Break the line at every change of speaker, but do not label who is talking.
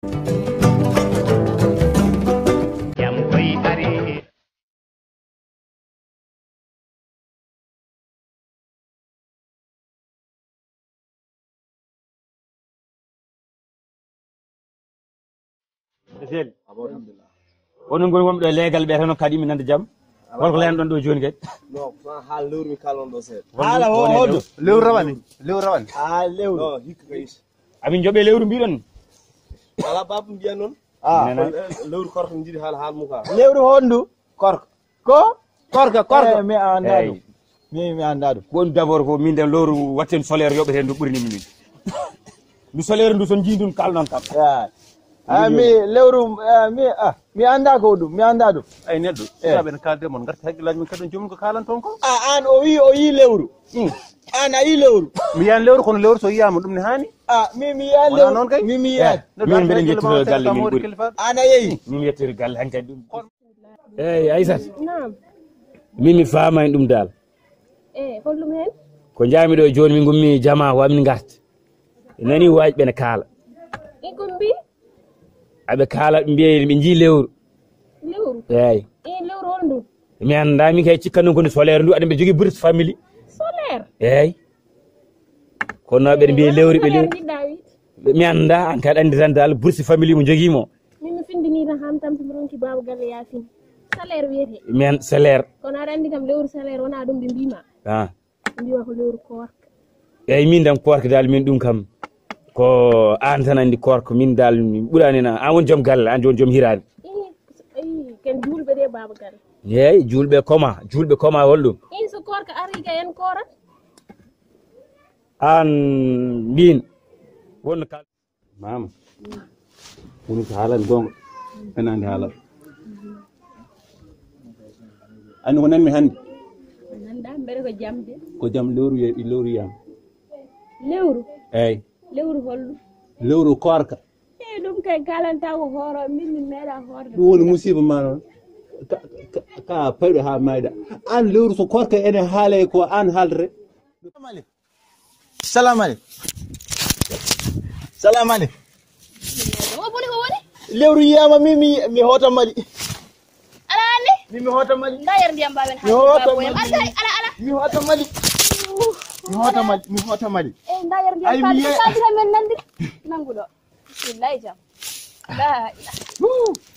Sel alhamdulillah onon gol wonɓe ɗo legal ɓe tan kadi min nande jam holko layno ɗon ɗo joni kadi
non ha lewru mi kalon ɗo seeɗa
hala hoɗo
lewru rawani
lewru non hikka kayit
amin jooɓe lewru mbiɗon
ala baba mbiya noon lewru korko mi jiiɗi haal muka
lewru hondu korko korko
mi anda ɗum mi anda ɗum woni d' abord ko min den lewru watten solaire yoɓeten ndu ɓurini min ndu solaire ndu son jiidun kalnon kam
mi lewru mi anda ko ɗum mi anda ɗum
ay neɗɗo saɓe ne kalde mon garti haqqillaji min kadi jomum ko kalan toon ko
an o yi lewru an a yi lewru
mi yiyani lewru kono lewru so yiyama ɗum ne hani
mi yiyani lewru noon kay mi yiyani
min mbeɗa jettiro galle min ɓuuri
an a yeeyi
min yettiri galle han kadi ɗum eyyi Aissata min mi famani ɗum dal
hollum hen
ko jami ɗo joni min gummi jama wa min garta nani waji ɓene kaala
igumbi
aɓe kaala ɓe mbiye ɓe jii lewru eyyi
lewru hondu
mi anda min kay cikka noon ko ndi solaire ndu aɗa ɓe jogui bourse famille
solaire
eyyi kono ɓeɗe mbiye lewru ɓe lewru mi anda an kadi andi tan dal bourse famille mo joguimo
min mi findini tan ham tampi mi ronki baba galle yafin salaire wiyete
min salaire
kono aɗa andi kam lewru salaire wona ɗum ɓe mbima ɓe mbima ko lewru korka
eyyi min dam korka dal min ɗum kam ko an tan andi korka min dal min ɓuuranina an woni joom galle an joni joom hirade
ken julɓe de baba galle
eyyi julɓe koma holɗum
so korka ari ka en korat
an mbin wonno kal mama woni ko haalani gonga ene andi haalal andi ko nanmi hannde
nanda mbeɗa ko jamde
ko jam lewru yiyama
lewru
eyyi
lewru holɗum
lewru korka
ɗum kay kalanta ko hooro min meeɗa hoorde
ɗum woni musiba ma noon ka payɗo ha mayɗa an lewru so korka ene haale ko an haaldere
salamu aleykum
o boni ko woni
lewru yiyama min mi hotamali
ala ande
min mi hotamali
nda yer ndiyam mbawen
mi hotamali
nda yer ndiyam kaadi men nandiri nanguɗo billahi jam la ilaha